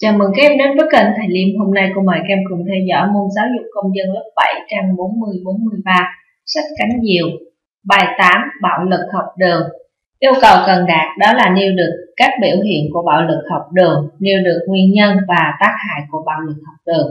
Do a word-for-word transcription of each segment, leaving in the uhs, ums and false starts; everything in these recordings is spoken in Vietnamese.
Chào mừng các em đến với kênh Thầy Liêm. Hôm nay cô mời các em cùng theo dõi môn giáo dục công dân lớp bảy trang bốn mươi bốn mươi ba, sách Cánh Diều, bài tám, bạo lực học đường. Yêu cầu cần đạt đó là nêu được các biểu hiện của bạo lực học đường, nêu được nguyên nhân và tác hại của bạo lực học đường.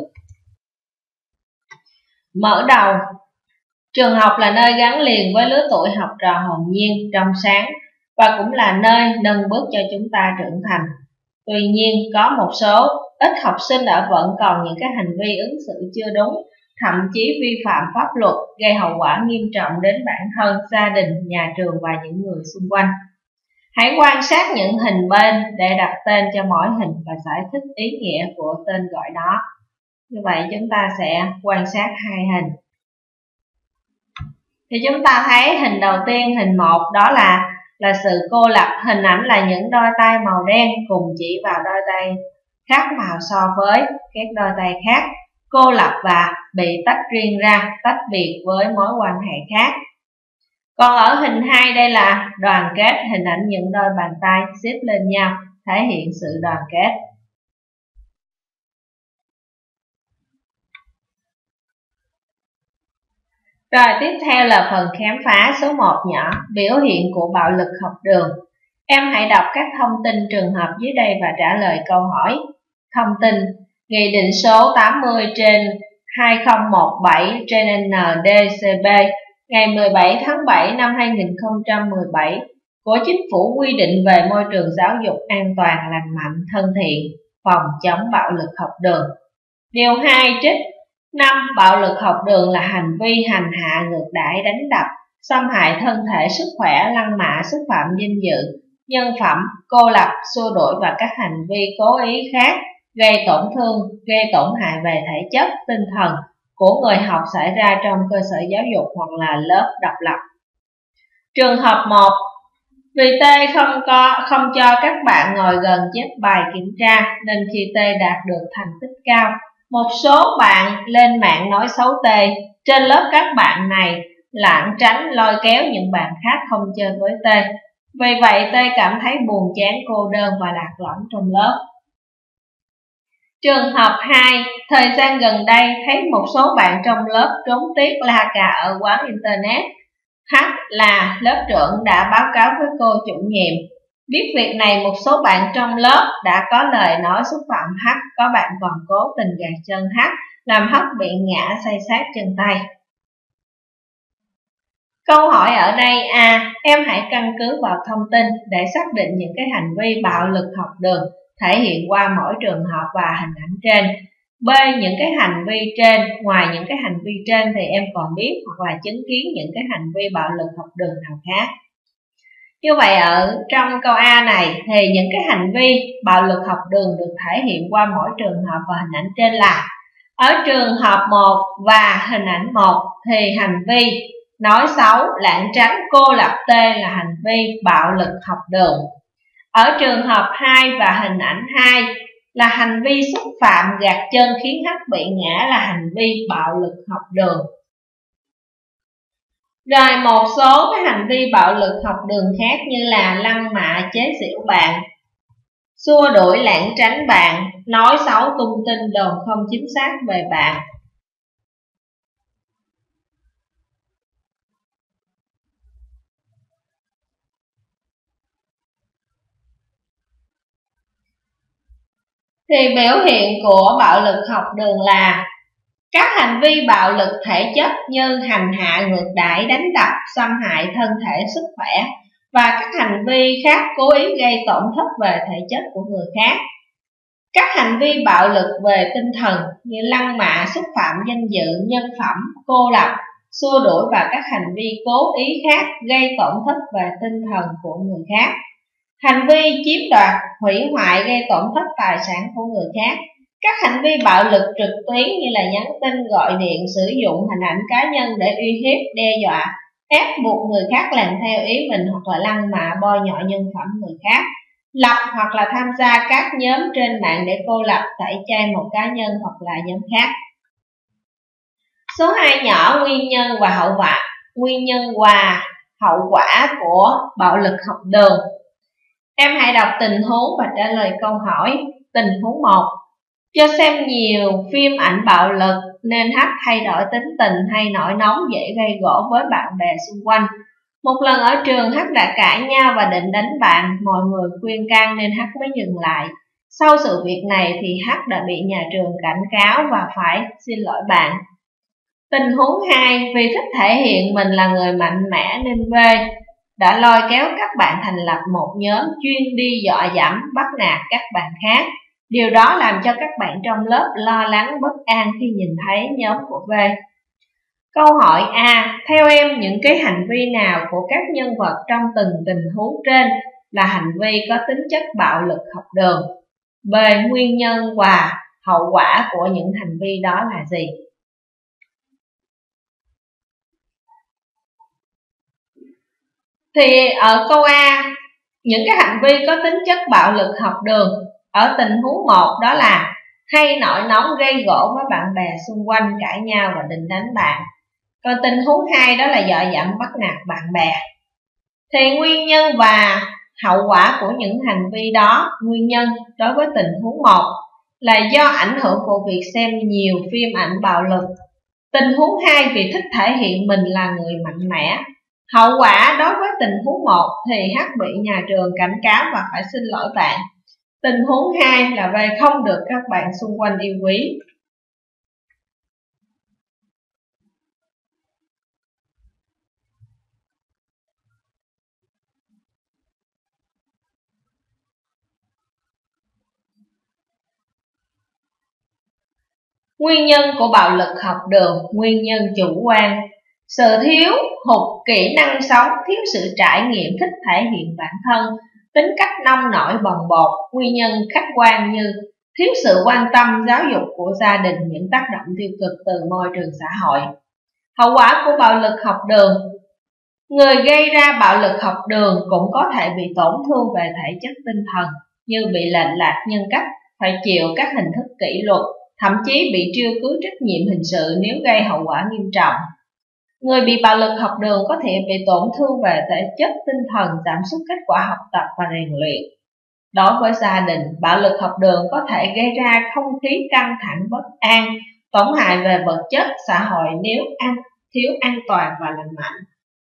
Mở đầu, trường học là nơi gắn liền với lứa tuổi học trò hồn nhiên, trong sáng và cũng là nơi nâng bước cho chúng ta trưởng thành. Tuy nhiên, có một số ít học sinh ở vẫn còn những cái hành vi ứng xử chưa đúng, thậm chí vi phạm pháp luật, gây hậu quả nghiêm trọng đến bản thân, gia đình, nhà trường và những người xung quanh. Hãy quan sát những hình bên để đặt tên cho mỗi hình và giải thích ý nghĩa của tên gọi đó. Như vậy chúng ta sẽ quan sát hai hình. Thì chúng ta thấy hình đầu tiên, hình một, đó là là sự cô lập. Hình ảnh là những đôi tay màu đen cùng chỉ vào đôi tay khác màu so với các đôi tay khác, cô lập và bị tách riêng ra, tách biệt với mối quan hệ khác. Còn ở hình hai, đây là đoàn kết. Hình ảnh những đôi bàn tay xếp lên nhau, thể hiện sự đoàn kết. Rồi tiếp theo là phần khám phá số một nhỏ, biểu hiện của bạo lực học đường. Em hãy đọc các thông tin trường hợp dưới đây và trả lời câu hỏi. Thông tin: Nghị định số tám mươi trên hai không một bảy trên N D C B ngày mười bảy tháng bảy năm hai nghìn không trăm mười bảy của Chính phủ quy định về môi trường giáo dục an toàn, lành mạnh, thân thiện, phòng chống bạo lực học đường. Điều hai trích năm. Bạo lực học đường là hành vi hành hạ, ngược đãi, đánh đập, xâm hại thân thể, sức khỏe, lăng mạ, xúc phạm danh dự, nhân phẩm, cô lập, xua đuổi và các hành vi cố ý khác gây tổn thương, gây tổn hại về thể chất, tinh thần của người học xảy ra trong cơ sở giáo dục hoặc là lớp độc lập. Trường hợp một. Vì T không có không cho các bạn ngồi gần chép bài kiểm tra nên khi T đạt được thành tích cao, một số bạn lên mạng nói xấu T. Trên lớp các bạn này lảng tránh, lôi kéo những bạn khác không chơi với T. Vì vậy T cảm thấy buồn chán, cô đơn và lạc lõng trong lớp. Trường hợp hai. Thời gian gần đây thấy một số bạn trong lớp trốn tiết la cà ở quán internet. H là lớp trưởng đã báo cáo với cô chủ nhiệm. Biết việc này, một số bạn trong lớp đã có lời nói xúc phạm H, có bạn còn cố tình gạt chân H, làm H bị ngã say sát chân tay. Câu hỏi ở đây: A. Em hãy căn cứ vào thông tin để xác định những cái hành vi bạo lực học đường thể hiện qua mỗi trường hợp và hình ảnh trên. B. Những cái hành vi trên, ngoài những cái hành vi trên thì em còn biết hoặc là chứng kiến những cái hành vi bạo lực học đường nào khác. Như vậy ở trong câu A này thì những cái hành vi bạo lực học đường được thể hiện qua mỗi trường hợp và hình ảnh trên là: ở trường hợp một và hình ảnh một thì hành vi nói xấu, lảng tránh, cô lập T là hành vi bạo lực học đường. Ở trường hợp hai và hình ảnh hai là hành vi xúc phạm, gạt chân khiến H bị ngã là hành vi bạo lực học đường. Rồi một số cái hành vi bạo lực học đường khác như là lăng mạ, chế giễu bạn, xua đuổi, lảng tránh bạn, nói xấu, tung tin đồn không chính xác về bạn. Thì biểu hiện của bạo lực học đường là các hành vi bạo lực thể chất như hành hạ, ngược đãi, đánh đập, xâm hại thân thể, sức khỏe và các hành vi khác cố ý gây tổn thất về thể chất của người khác. Các hành vi bạo lực về tinh thần như lăng mạ, xúc phạm danh dự, nhân phẩm, cô lập, xua đuổi và các hành vi cố ý khác gây tổn thất về tinh thần của người khác. Hành vi chiếm đoạt, hủy hoại, gây tổn thất tài sản của người khác. Các hành vi bạo lực trực tuyến như là nhắn tin, gọi điện, sử dụng hình ảnh cá nhân để uy hiếp, đe dọa, ép buộc người khác làm theo ý mình hoặc là lăng mạ, bôi nhọ nhân phẩm người khác. Lập hoặc là tham gia các nhóm trên mạng để cô lập, tẩy chay một cá nhân hoặc là nhóm khác. Số hai nhỏ, nguyên nhân và hậu quả. Nguyên nhân và hậu quả của bạo lực học đường. Em hãy đọc tình huống và trả lời câu hỏi. Tình huống một. Do xem nhiều phim ảnh bạo lực nên H thay đổi tính tình hay nổi nóng, dễ gây gổ với bạn bè xung quanh. Một lần ở trường, H đã cãi nhau và định đánh bạn. Mọi người khuyên can nên H mới dừng lại. Sau sự việc này thì H đã bị nhà trường cảnh cáo và phải xin lỗi bạn. Tình huống hai, vì thích thể hiện mình là người mạnh mẽ nên V đã lôi kéo các bạn thành lập một nhóm chuyên đi dọa dẫm, bắt nạt các bạn khác. Điều đó làm cho các bạn trong lớp lo lắng bất an khi nhìn thấy nhóm của V. Câu hỏi A. Theo em, những cái hành vi nào của các nhân vật trong từng tình huống trên là hành vi có tính chất bạo lực học đường? B. Nguyên nhân và hậu quả của những hành vi đó là gì? Thì ở câu A, những cái hành vi có tính chất bạo lực học đường ở tình huống một đó là hay nổi nóng, gây gổ với bạn bè xung quanh, cãi nhau và định đánh bạn. Còn tình huống hai đó là dọa dẫm, bắt nạt bạn bè. Thì nguyên nhân và hậu quả của những hành vi đó, nguyên nhân đối với tình huống một là do ảnh hưởng của việc xem nhiều phim ảnh bạo lực. Tình huống hai vì thích thể hiện mình là người mạnh mẽ. Hậu quả đối với tình huống một thì H bị nhà trường cảnh cáo và phải xin lỗi bạn. Tình huống hai là V không được các bạn xung quanh yêu quý. Nguyên nhân của bạo lực học đường, nguyên nhân chủ quan. Sự thiếu hụt kỹ năng sống, thiếu sự trải nghiệm, thích thể hiện bản thân, tính cách nông nổi bồng bột. Nguyên nhân khách quan như thiếu sự quan tâm giáo dục của gia đình, những tác động tiêu cực từ môi trường xã hội. Hậu quả của bạo lực học đường. Người gây ra bạo lực học đường cũng có thể bị tổn thương về thể chất tinh thần như bị lệch lạc nhân cách, phải chịu các hình thức kỷ luật, thậm chí bị truy cứu trách nhiệm hình sự nếu gây hậu quả nghiêm trọng. Người bị bạo lực học đường có thể bị tổn thương về thể chất tinh thần, giảm sút kết quả học tập và rèn luyện. Đối với gia đình, bạo lực học đường có thể gây ra không khí căng thẳng, bất an, tổn hại về vật chất, xã hội nếu an, thiếu an toàn và lành mạnh.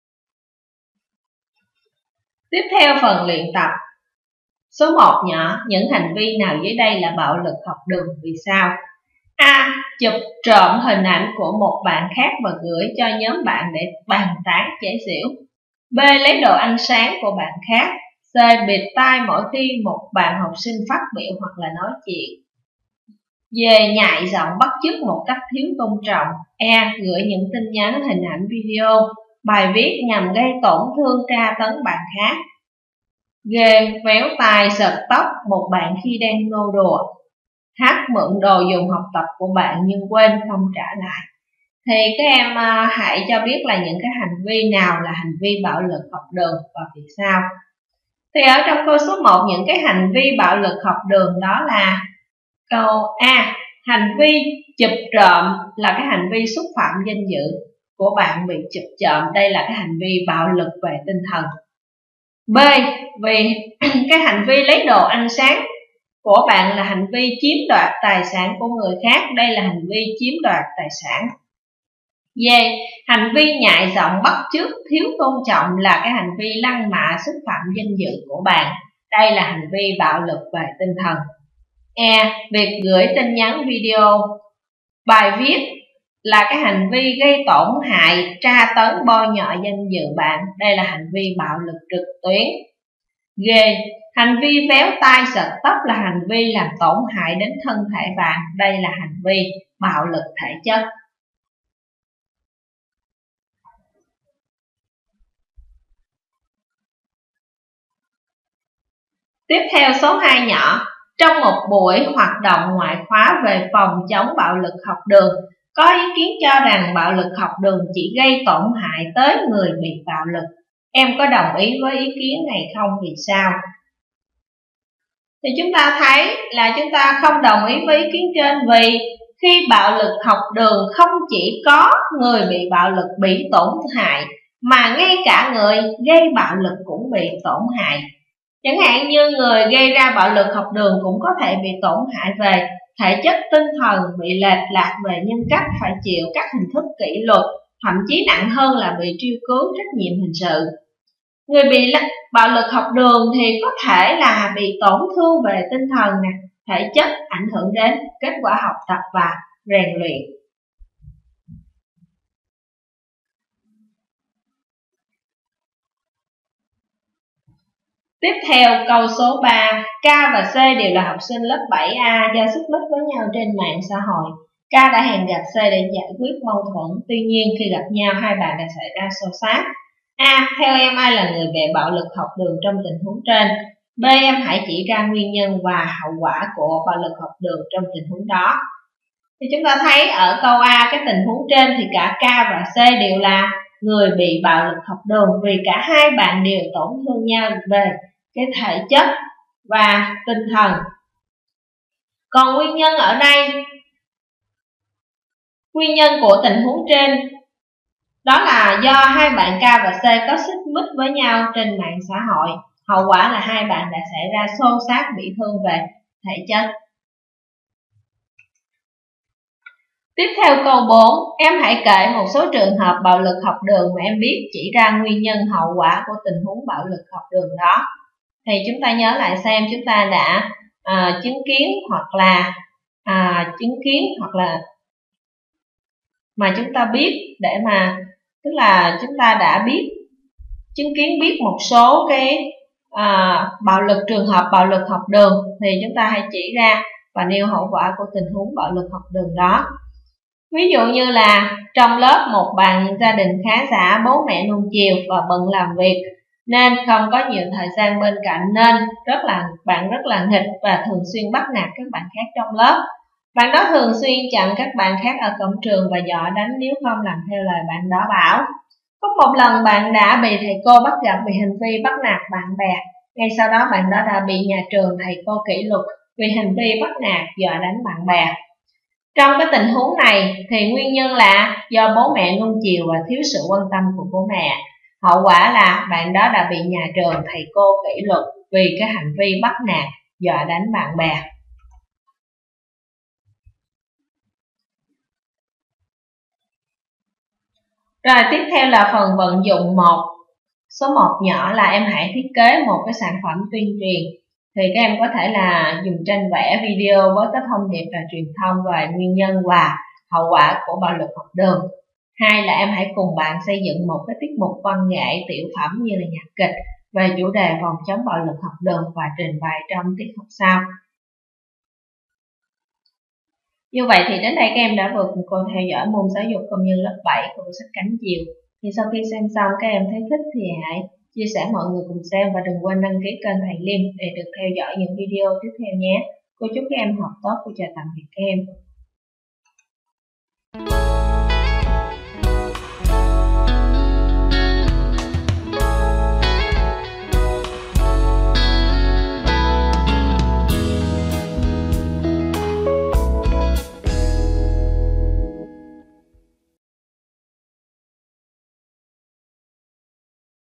Tiếp theo phần luyện tập. Số một nhỏ, những hành vi nào dưới đây là bạo lực học đường, vì sao? A. Chụp trộm hình ảnh của một bạn khác và gửi cho nhóm bạn để bàn tán chế giễu. B. Lấy đồ ăn sáng của bạn khác. C. Bịt tai mỗi khi một bạn học sinh phát biểu hoặc là nói chuyện. D. Nhại giọng bắt chước một cách thiếu tôn trọng. E. Gửi những tin nhắn, hình ảnh, video, bài viết nhằm gây tổn thương, tra tấn bạn khác. G. Véo tai, giật tóc một bạn khi đang nô đùa. H. Mượn đồ dùng học tập của bạn nhưng quên không trả lại. Thì các em uh, hãy cho biết là những cái hành vi nào là hành vi bạo lực học đường và vì sao. Thì ở trong câu số một, những cái hành vi bạo lực học đường đó là câu A. Hành vi chụp trộm là cái hành vi xúc phạm danh dự của bạn bị chụp trộm. Đây là cái hành vi bạo lực về tinh thần. B. Vì cái hành vi lấy đồ ăn sáng của bạn là hành vi chiếm đoạt tài sản của người khác. Đây là hành vi chiếm đoạt tài sản. D. Hành vi nhại giọng, bắt chước, thiếu tôn trọng là cái hành vi lăng mạ, xúc phạm danh dự của bạn. Đây là hành vi bạo lực về tinh thần. E. Việc gửi tin nhắn, video, bài viết là cái hành vi gây tổn hại, tra tấn, bôi nhọ danh dự bạn. Đây là hành vi bạo lực trực tuyến. G. Hành vi véo tai, giật tóc là hành vi làm tổn hại đến thân thể bạn. Đây là hành vi bạo lực thể chất. Tiếp theo số hai nhỏ. Trong một buổi hoạt động ngoại khóa về phòng chống bạo lực học đường, có ý kiến cho rằng bạo lực học đường chỉ gây tổn hại tới người bị bạo lực. Em có đồng ý với ý kiến này không? Vì sao? Thì chúng ta thấy là chúng ta không đồng ý với ý kiến trên, vì khi bạo lực học đường không chỉ có người bị bạo lực bị tổn hại, mà ngay cả người gây bạo lực cũng bị tổn hại. Chẳng hạn như người gây ra bạo lực học đường cũng có thể bị tổn hại về thể chất, tinh thần, bị lệch lạc về nhân cách, phải chịu các hình thức kỷ luật, thậm chí nặng hơn là bị truy cứu trách nhiệm hình sự. Người bị bạo lực học đường thì có thể là bị tổn thương về tinh thần, thể chất, ảnh hưởng đến kết quả học tập và rèn luyện. Tiếp theo câu số ba, K và C đều là học sinh lớp bảy A, do xích mích với nhau trên mạng xã hội. K đã hẹn gặp C để giải quyết mâu thuẫn, tuy nhiên khi gặp nhau hai bạn đã xảy ra xô xát. A. Theo em ai là người bị bạo lực học đường trong tình huống trên? B. Em hãy chỉ ra nguyên nhân và hậu quả của bạo lực học đường trong tình huống đó. Thì chúng ta thấy ở câu A, cái tình huống trên thì cả K và C đều là người bị bạo lực học đường, vì cả hai bạn đều tổn thương nhau về cái thể chất và tinh thần. Còn nguyên nhân ở đây, nguyên nhân của tình huống trên đó là do hai bạn K và C có xích mích với nhau trên mạng xã hội. Hậu quả là hai bạn đã xảy ra xô xát, bị thương về thể chất. Tiếp theo câu bốn, em hãy kể một số trường hợp bạo lực học đường mà em biết, chỉ ra nguyên nhân hậu quả của tình huống bạo lực học đường đó. Thì chúng ta nhớ lại xem chúng ta đã à, chứng kiến hoặc là à, chứng kiến hoặc là mà chúng ta biết để mà tức là chúng ta đã biết chứng kiến biết một số cái à, bạo lực trường hợp bạo lực học đường, thì chúng ta hãy chỉ ra và nêu hậu quả của tình huống bạo lực học đường đó. Ví dụ như là trong lớp một bạn gia đình khá giả, bố mẹ nuông chiều và bận làm việc nên không có nhiều thời gian bên cạnh, nên rất là bạn rất là nghịch và thường xuyên bắt nạt các bạn khác trong lớp. Bạn đó thường xuyên chặn các bạn khác ở cổng trường và dọa đánh nếu không làm theo lời bạn đó bảo. Có một lần bạn đã bị thầy cô bắt gặp vì hành vi bắt nạt bạn bè. Ngay sau đó bạn đó đã bị nhà trường, thầy cô kỷ luật vì hành vi bắt nạt, dọa đánh bạn bè. Trong cái tình huống này thì nguyên nhân là do bố mẹ nuông chiều và thiếu sự quan tâm của bố mẹ. Hậu quả là bạn đó đã bị nhà trường, thầy cô kỷ luật vì cái hành vi bắt nạt, dọa đánh bạn bè. Rồi tiếp theo là phần vận dụng một. Số một nhỏ là em hãy thiết kế một cái sản phẩm tuyên truyền. Thì các em có thể là dùng tranh vẽ, video với các thông điệp và truyền thông về nguyên nhân và hậu quả của bạo lực học đường. Hai là em hãy cùng bạn xây dựng một cái tiết mục văn nghệ, tiểu phẩm như là nhạc kịch về chủ đề phòng chống bạo lực học đường và trình bày trong tiết học sau. Như vậy thì đến đây các em đã vừa cùng cô theo dõi môn giáo dục công nhân lớp bảy của sách Cánh Diều. Thì sau khi xem xong các em thấy thích thì hãy chia sẻ mọi người cùng xem và đừng quên đăng ký kênh Thầy Liêm để được theo dõi những video tiếp theo nhé. Cô chúc các em học tốt. Cô chào tạm biệt các em.